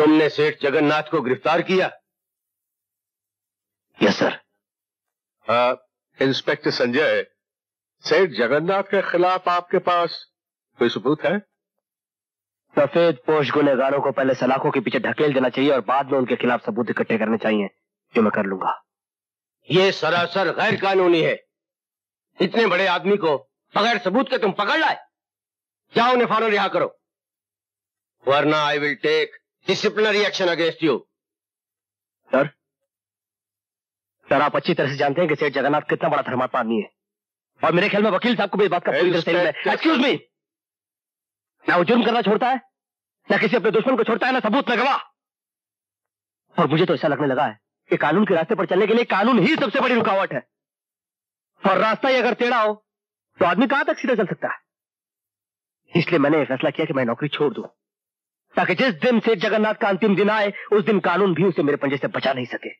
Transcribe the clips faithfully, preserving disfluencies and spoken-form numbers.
तुमने सेठ जगन्नाथ को गिरफ्तार किया? Yes sir. इंस्पेक्टर संजय, सेठ जगन्नाथ के खिलाफ आपके पास कोई सबूत है? सफेद पोश गुनहगारों को पहले सलाखों के पीछे ढकेल देना चाहिए और बाद में उनके खिलाफ सबूत इकट्ठे करने चाहिए, जो मैं कर लूंगा। ये सरासर गैर कानूनी है। इतने बड़े आदमी को बगैर सबूत के तुम पकड़ लाए। जाओ उन्हें फौरन रिहा करो, वरना I will take disciplinary action against you. Sir sir आप अच्छी तरह से जानते हैं कि सेठ जगन्नाथ कितना बड़ा धर्मात्मा आदमी है, और मेरे ख्याल में वकील साहब को भी इस बात का पूरी तरह से है। एक्सक्यूज मी, ना वो जुर्म करना छोड़ता है, ना किसी अपने दुश्मन को छोड़ता है, ना सबूत न गवाह। और मुझे तो ऐसा लगने लगा है कि कानून के रास्ते पर चलने के लिए कानून ही सबसे बड़ी रुकावट है, और रास्ता ही अगर टेढ़ा हो तो आदमी कहां तक सीधा चल सकता है। इसलिए मैंने यह फैसला किया कि मैं नौकरी छोड़ दूं, ताकि जिस दिन सेठ जगन्नाथ का अंतिम दिन आए उस दिन कानून भी उसे मेरे पंजे से बचा नहीं सके।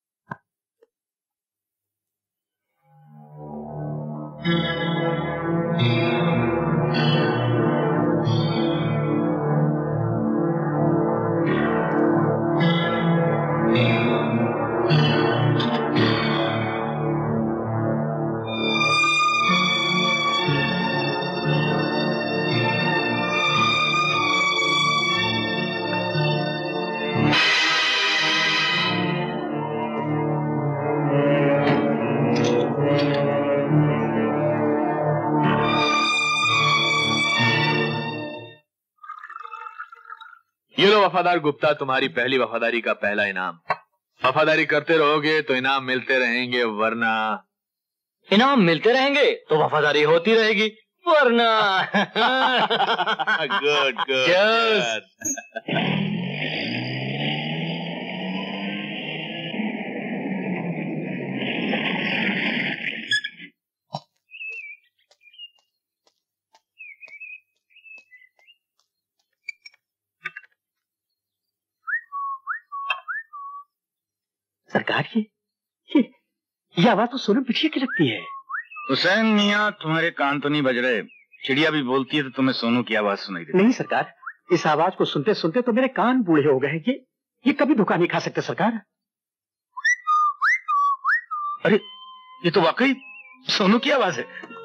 ये लो वफादार गुप्ता, तुम्हारी पहली वफादारी का पहला इनाम। वफादारी करते रहोगे तो इनाम मिलते रहेंगे, वरना इनाम मिलते रहेंगे तो वफादारी होती रहेगी, वरना गुड गुड। सरकार ये ये, ये आवाज तो सोनम पिछिया की लगती है। हुसैन मियाँ, तुम्हारे कान तो नहीं बज रहे? चिड़िया भी बोलती है तो तुम्हें सोनू की आवाज सुनाई देती? नहीं सरकार, इस आवाज को सुनते सुनते तो मेरे कान बूढ़े हो गए। ये ये कभी धोखा नहीं खा सकते सरकार। अरे ये तो वाकई सोनू की आवाज है।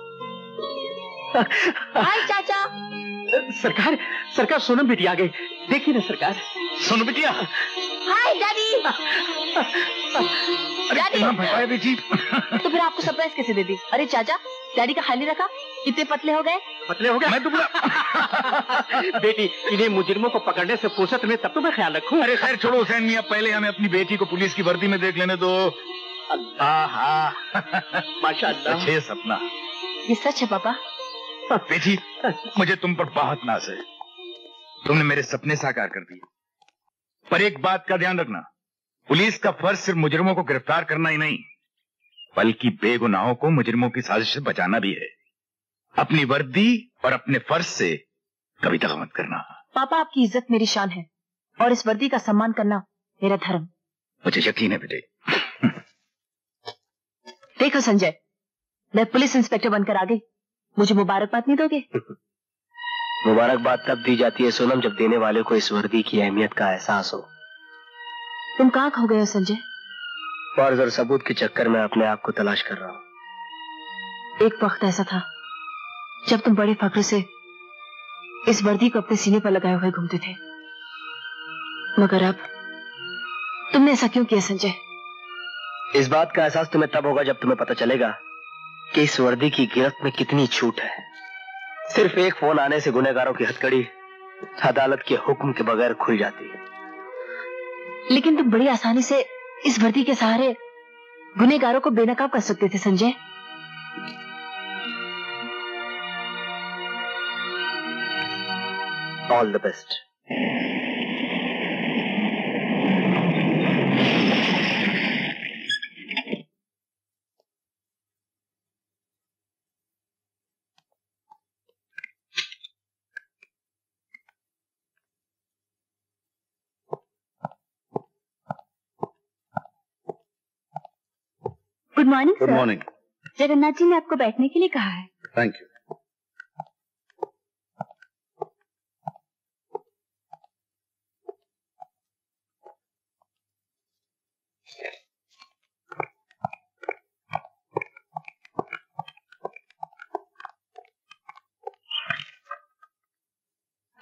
हाय चाचा। सरकार सरकार सोनम बिटिया आ गई, देखिए ना सरकार। सोनू बिटिया। हाय डैडी। डैडी बेटी। तो फिर आपको सरप्राइज कैसे दे दी? अरे चाचा, डैडी का ख्याल नहीं रखा? कितने पतले हो गए? पतले हो गए? मैं दुबला। बेटी, इन्हें मुजरिमों को पकड़ने से फुर्सत में, तब तो मैं ख्याल रखूं। अरे खैर छोड़ो हुसैन मियाँ, पहले हमें अपनी बेटी को पुलिस की वर्दी में देख लेने दो। माशाअल्लाह, अच्छे सपना। ये सच है पापा? बेटी, मुझे तुम पर बहुत नाज है, तुमने मेरे सपने साकार कर दिए। पर एक बात का ध्यान रखना, पुलिस का फर्ज सिर्फ मुजरिमों को गिरफ्तार करना ही नहीं, बल्कि बेगुनाहों को मुजरिमों की साजिश से बचाना भी है। अपनी वर्दी और अपने फर्ज से कभी दगा मत करना। पापा, आपकी इज्जत मेरी शान है और इस वर्दी का सम्मान करना मेरा धर्म। मुझे यकीन है बेटे। देखो संजय, मैं पुलिस इंस्पेक्टर बनकर आ गई, मुझे मुबारकबाद नहीं दोगे? मुबारकबाद तब दी जाती है सोनम, जब देने वाले को इस वर्दी की अहमियत का एहसास हो। तुम कहाँ खो गए हो संजय? फर्ज और सबूत के चक्कर में अपने आप को तलाश कर रहा हूँ। एक वक्त ऐसा था जब तुम बड़े फख्र से इस वर्दी को अपने सीने पर लगाए हुए घूमते थे, मगर अब तुमने ऐसा क्यों किया संजय? इस बात का एहसास तुम्हें तब होगा जब तुम्हें पता चलेगा कि इस वर्दी की गिरफ्त में कितनी छूट है। सिर्फ एक फोन आने से गुनहगारों की हथकड़ी अदालत के हुक्म के बगैर खुल जाती है। लेकिन तुम बड़ी आसानी से इस वर्दी के सहारे गुनहगारों को बेनकाब कर सकते थे Sanjay. All the best. Good morning good morning. Jagannath ji ने आपको बैठने के लिए कहा है। Thank you.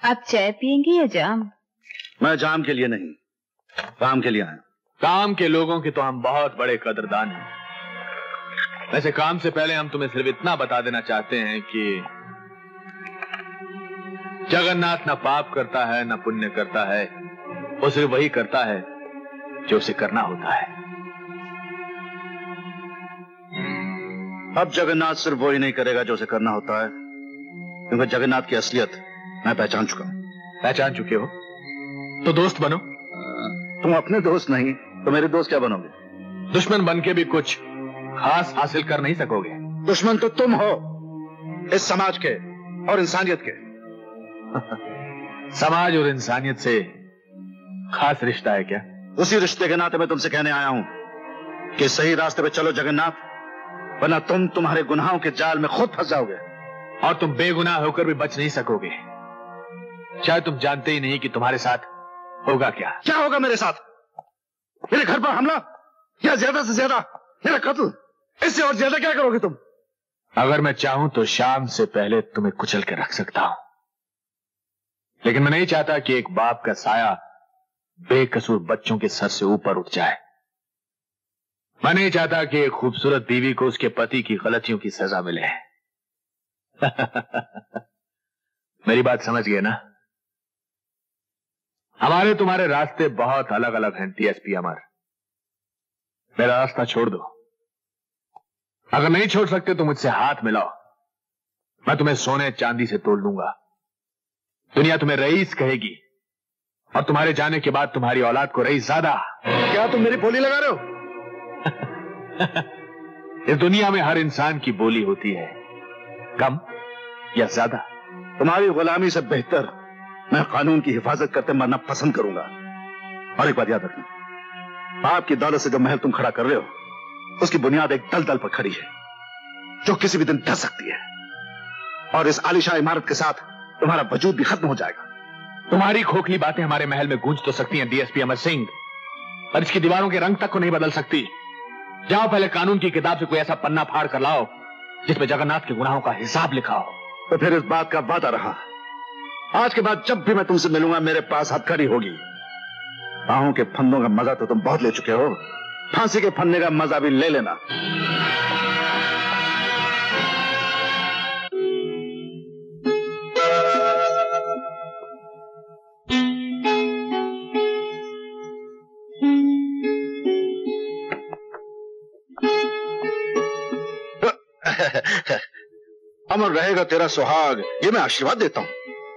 आप चाय पियेंगे या जाम? मैं जाम के लिए नहीं, काम के लिए आया। काम के लोगों के तो हम बहुत बड़े कदरदान हैं। वैसे काम से पहले हम तुम्हें सिर्फ इतना बता देना चाहते हैं कि जगन्नाथ न पाप करता है न पुण्य करता है, वो सिर्फ वही करता है जो उसे करना होता है। अब जगन्नाथ सिर्फ वही नहीं करेगा जो उसे करना होता है, क्योंकि जगन्नाथ की असलियत मैं पहचान चुका हूं। पहचान चुके हो तो दोस्त बनो। तुम अपने दोस्त नहीं तो मेरे दोस्त क्या बनोगे? दुश्मन बन के भी कुछ खास हासिल कर नहीं सकोगे। दुश्मन तो तुम हो, इस समाज के और इंसानियत के। समाज और इंसानियत से खास रिश्ता है क्या? उसी रिश्ते के नाते मैं तुमसे कहने आया हूं कि सही रास्ते पे चलो जगन्नाथ, वरना तुम तुम्हारे गुनाहों के जाल में खुद फंस जाओगे और तुम बेगुनाह होकर भी बच नहीं सकोगे। शायद तुम जानते ही नहीं कि तुम्हारे साथ होगा क्या। क्या होगा मेरे साथ? मेरे घर पर हमला या ज्यादा से ज्यादा मेरा कत्ल? इससे और ज्यादा क्या करोगे तुम? अगर मैं चाहूं तो शाम से पहले तुम्हें कुचल के रख सकता हूं, लेकिन मैं नहीं चाहता कि एक बाप का साया बेकसूर बच्चों के सर से ऊपर उठ जाए। मैं नहीं चाहता कि एक खूबसूरत बीवी को उसके पति की गलतियों की सजा मिले। मेरी बात समझ गए ना? हमारे तुम्हारे रास्ते बहुत अलग अलग हैं टीएसपी अमर। मेरा रास्ता छोड़ दो। अगर नहीं छोड़ सकते तो मुझसे हाथ मिलाओ, मैं तुम्हें सोने चांदी से तोड़ लूंगा। दुनिया तुम्हें रईस कहेगी और तुम्हारे जाने के बाद तुम्हारी औलाद को रईस ज्यादा। क्या तुम मेरी बोली लगा रहे हो? इस दुनिया में हर इंसान की बोली होती है, कम या ज्यादा। तुम्हारी गुलामी से बेहतर मैं कानून की हिफाजत करते मरना पसंद करूंगा। और एक बात याद रखना, बाप की दौलत से जो महल तुम खड़ा कर रहे हो, उसकी बुनियाद एक दलदल पर खड़ी है जो किसी भी दिन ढह सकती है, और इस आलीशान इमारत के साथ तुम्हारा वजूद भी खत्म हो जाएगा। तुम्हारी खोखली बातें हमारे महल में गूंज तो सकती हैं डीएसपी अमर सिंह, पर इसकी दीवारों के रंग तक को नहीं बदल सकती। जाओ पहले कानून की किताब से कोई ऐसा पन्ना फाड़ कर लाओ जिसमें जगन्नाथ के गुनाहों का हिसाब लिखा हो। तो फिर इस बात का वादा रहा, आज के बाद जब भी मैं तुमसे मिलूंगा मेरे पास हथकड़ी होगी। बाहों के फंदों का मजा तो तुम बहुत ले चुके हो, फांसी के फंदे का मजा भी ले लेना। अमर रहेगा तेरा सुहाग, ये मैं आशीर्वाद देता हूं।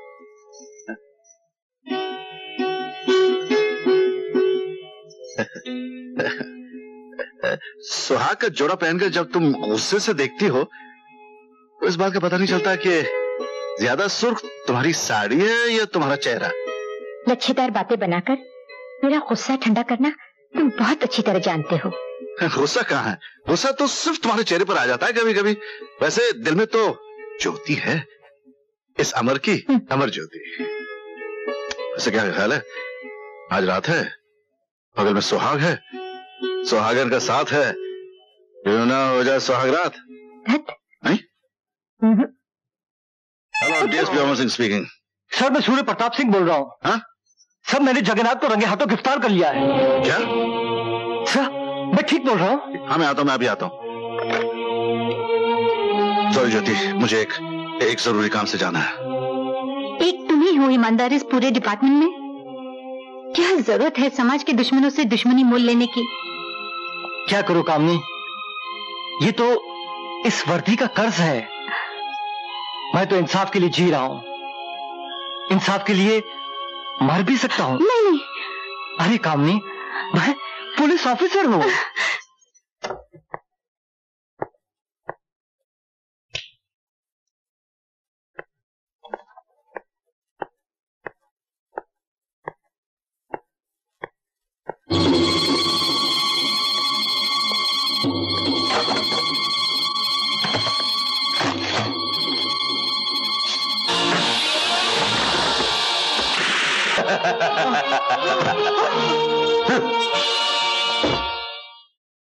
सुहाग का जोड़ा पहनकर जब तुम गुस्से से देखती हो तो इस बात का पता नहीं चलता कि ज्यादा सुर्ख तुम्हारी साड़ी है या तुम्हारा चेहरा। लच्छेदार बातें बनाकर मेरा गुस्सा ठंडा करना तुम बहुत अच्छी तरह जानते हो। गुस्सा कहाँ है? गुस्सा तो सिर्फ तुम्हारे चेहरे पर आ जाता है कभी कभी। वैसे दिल में तो ज्योति है, इस अमर की अमर ज्योति। वैसे क्या ख्याल है, आज रात है, बगल में सुहाग है, सुहागन का साथ है, क्यों ना हो जाए सुहाग रात? नहीं? Hello, DSP Amar Singh speaking. Sir मैं सूर्य प्रताप सिंह बोल रहा हूँ। हाँ? सर मैंने जगन्नाथ को रंगे हाथों गिरफ्तार कर लिया है। क्या? सर मैं ठीक बोल रहा हूँ? हाँ मैं आता हूँ, मैं अभी आता हूँ। सॉरी ज्योति, मुझे एक एक जरूरी काम से जाना है। एक तुम ही हो ईमानदार इस पूरे डिपार्टमेंट में। क्या जरूरत है समाज के दुश्मनों से दुश्मनी मोल लेने की? क्या करूं कामनी, ये तो इस वर्दी का कर्ज है। मैं तो इंसाफ के लिए जी रहा हूं, इंसाफ के लिए मर भी सकता हूं। नहीं नहीं। अरे कामनी, मैं पुलिस ऑफिसर हूं।